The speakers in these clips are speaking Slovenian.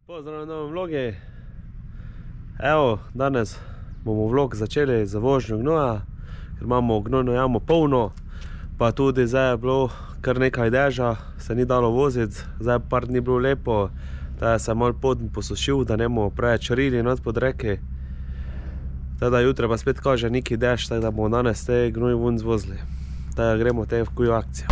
Pozdrav na novem vlogi. Evo, danes bomo vlog začeli z vožnjo gnoja, ker imamo gnojno jamo polno, pa tudi zdaj je bilo kar nekaj dežja, se ni dalo voziti, zdaj par dni bilo lepo, da se je malo poden posušil, da ne bomo preveč rili not pod reki. Teda jutre pa spet kaže neki dež, tako da bomo danes te gnoj ven zvozili. Teda gremo te v kujo akcijo.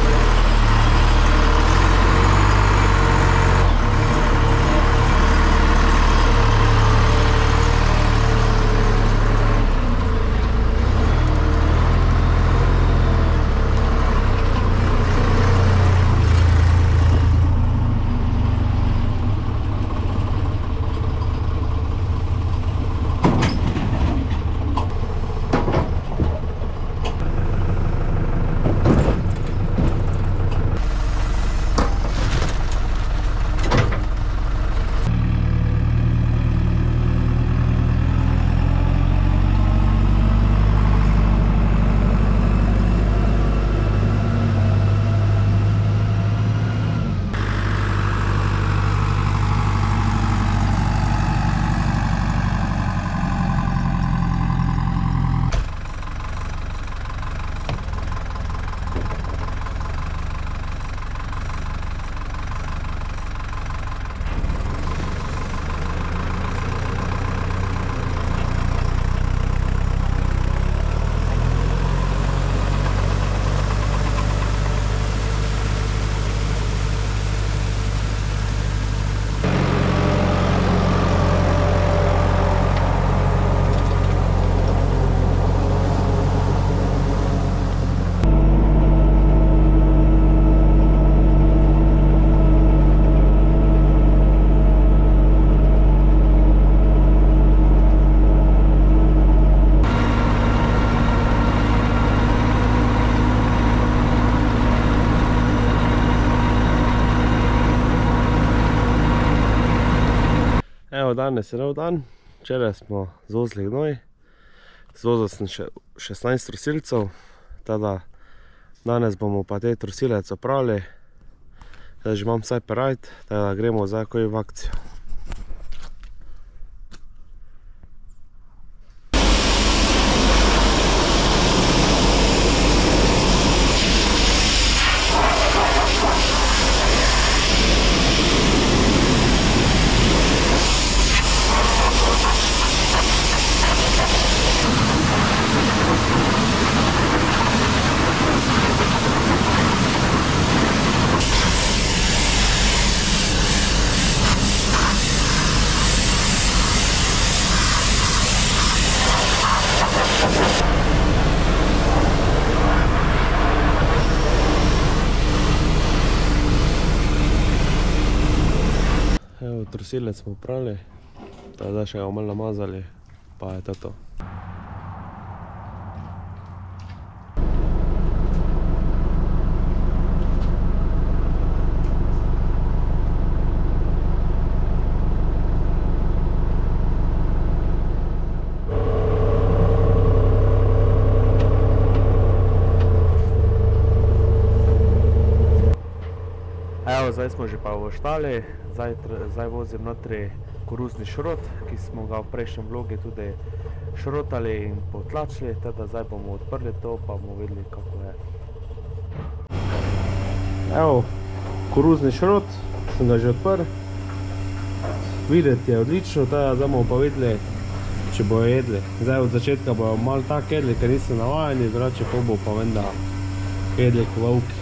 Evo, danes je nov dan, včeraj smo zvozili gnoj, zvozil sem še 16 trosilcev, teda danes bomo pa te trosilec opravili, teda že imam vsaj perajt, teda gremo zdaj koj v akcijo. Evo, trosilec smo upravili, zdaj še ga malo namazali, pa je to. Evo, zdaj smo že pa v štali, zdaj vozim notri koruzni šrot, ki smo ga v prejšnjem vlogi tudi šrotali in potlačili, teda zdaj bomo odprli to, pa bomo videli, kako je. Evo, koruzni šrot, sem ga že odprl, videti je odlično, teda zdaj bomo pa videli, če bojo jedli. Zdaj od začetka bojo malo tako jedli, ker niso navajeni, drugače pa bo pa vem, da jedli ko volki.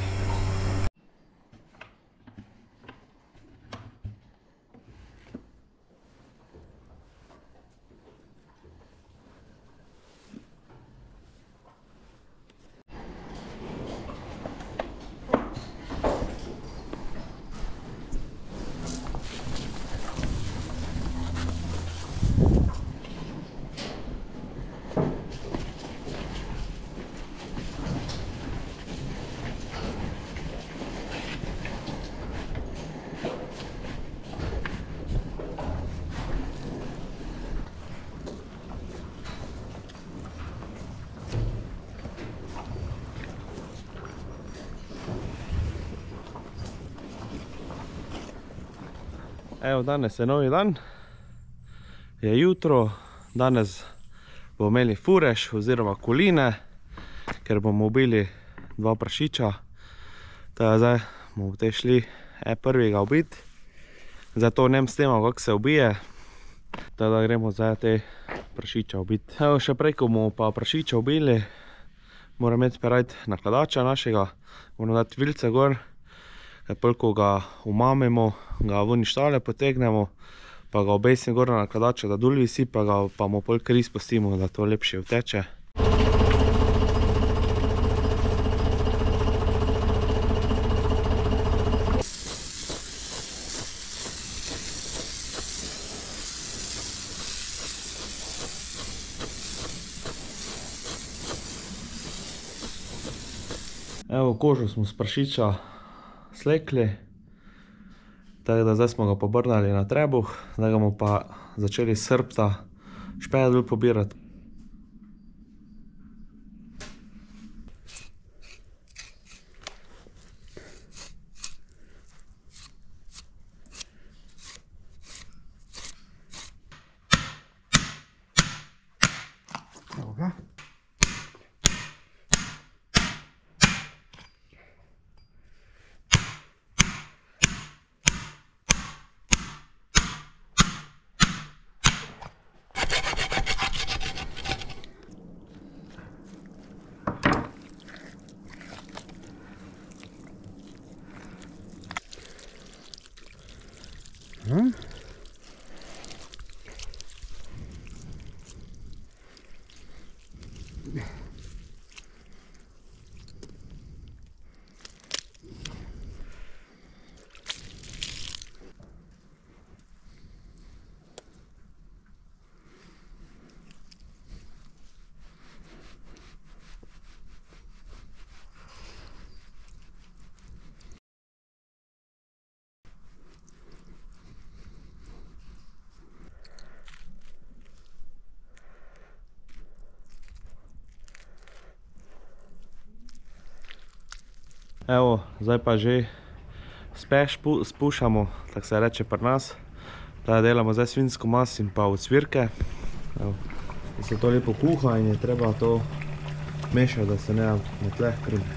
Evo, danes je novi dan, je jutro, danes bomo imeli furež oziroma koline, ker bomo ubili 2 prašiča. Tako zdaj bomo te šli prvega ubiti. Zdaj to nem snemal, kako se ubije, tako da gremo zdaj te prašiča ubiti. Evo, še prej, ko bomo pa prašiča ubili, moram imeti perajt nakladača našega, moramo dati vilce gor. Pol, ko ga umamemo, ga ven iz štale potegnemo, pa ga obesim gor na nakladača, da dol visi, pa mu pol kri spustimo, da to lepše vteče. Evo, kožo smo s prašiča slekli, tako da zdaj smo ga pobrnali na trebuh, zdaj ga bomo pa začeli s hrbta špeje dol pobirati. Evo ga. Evo, zdaj pa že speš spušamo, tako se reče pri nas. Tako delamo zdaj svinjsko mast in pa ocvirke. Evo, da se to lepo kuha in je treba to mešati, da se ne tleh krune.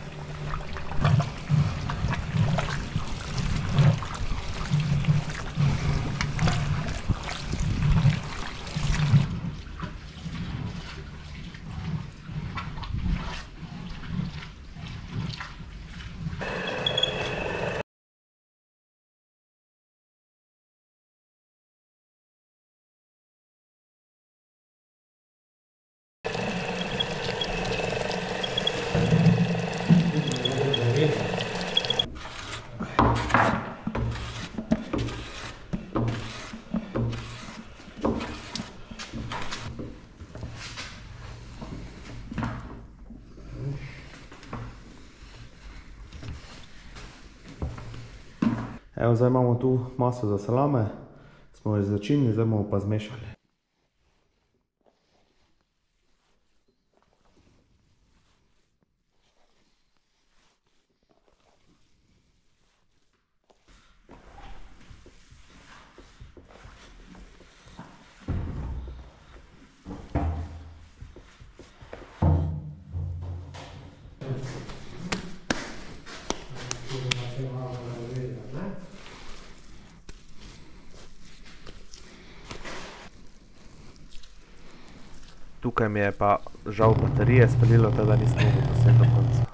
Evo, zdaj imamo tu maso za salame, smo jo začinili, zdaj bomo pa zmešali. Tukaj mi je pa žal baterije spalilo, tako da nisem mogel posneti do konca.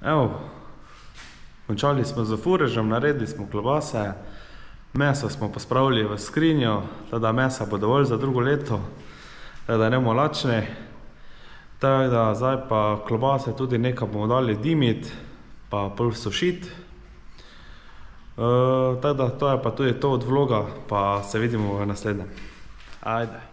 Evo, končali smo z furežem, naredili smo klobase, meso smo pospravili v skrinjo, teda mesa bo dovolj za drugo leto, teda ne bomo lačni. Tako da zdaj pa klobase tudi nekaj bomo dali dimit, pa pol sušit. Tako da to je pa tudi to od vloga, pa se vidimo v naslednjem. Ajde.